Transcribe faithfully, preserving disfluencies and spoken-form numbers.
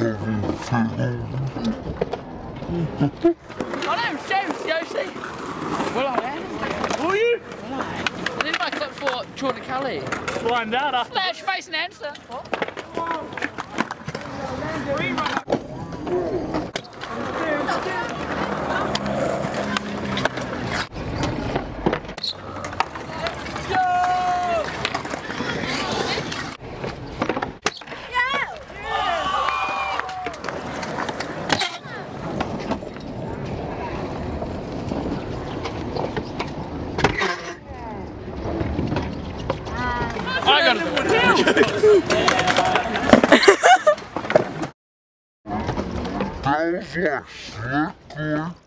name's James, Siaosi. Well, I am. Who are you? Well, I am. This is my club for Jordan Kelly. Well, I'm data. Slash face and answer. What? I got it.